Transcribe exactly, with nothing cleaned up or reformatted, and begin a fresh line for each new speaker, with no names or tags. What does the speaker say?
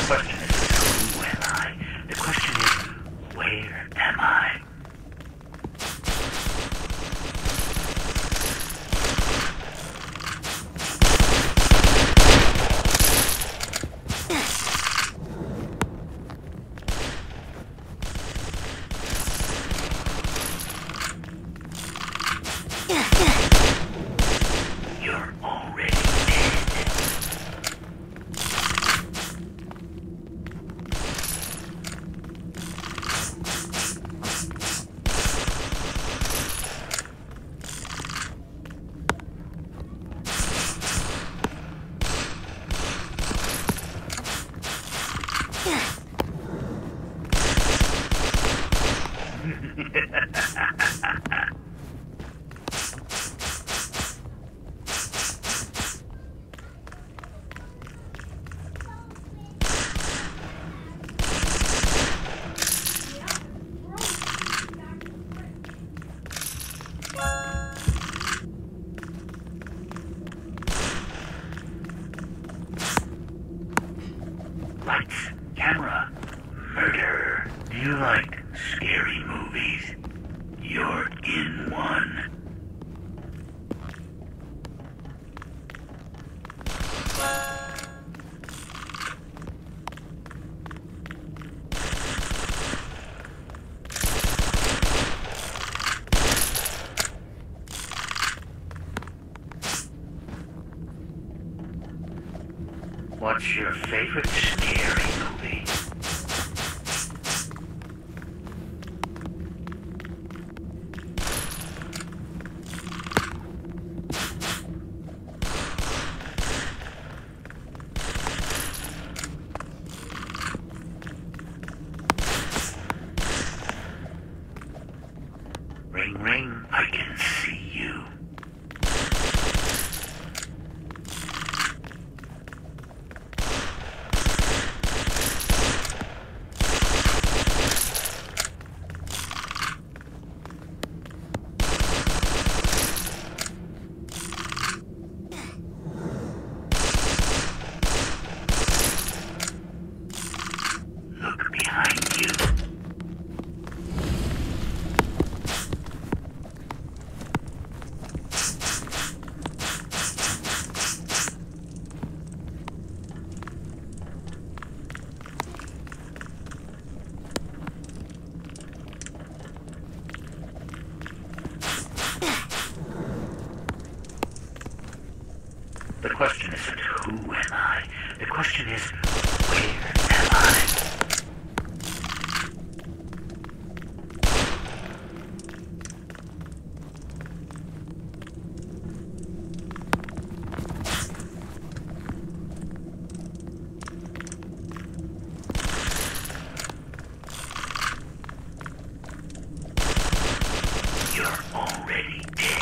question isn't who am I? The question is, where am I? You're already dead. Lights, camera, murder. Do you like scary movies? You're in one. What's your favorite scary movie? Ring, ring, I can see you. Look behind you. The question isn't who am I? The question is, where am I? You're already dead.